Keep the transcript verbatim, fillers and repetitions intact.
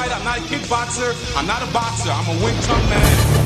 fighter, I'm not a kickboxer, I'm not a boxer, I'm a Wing Chun man.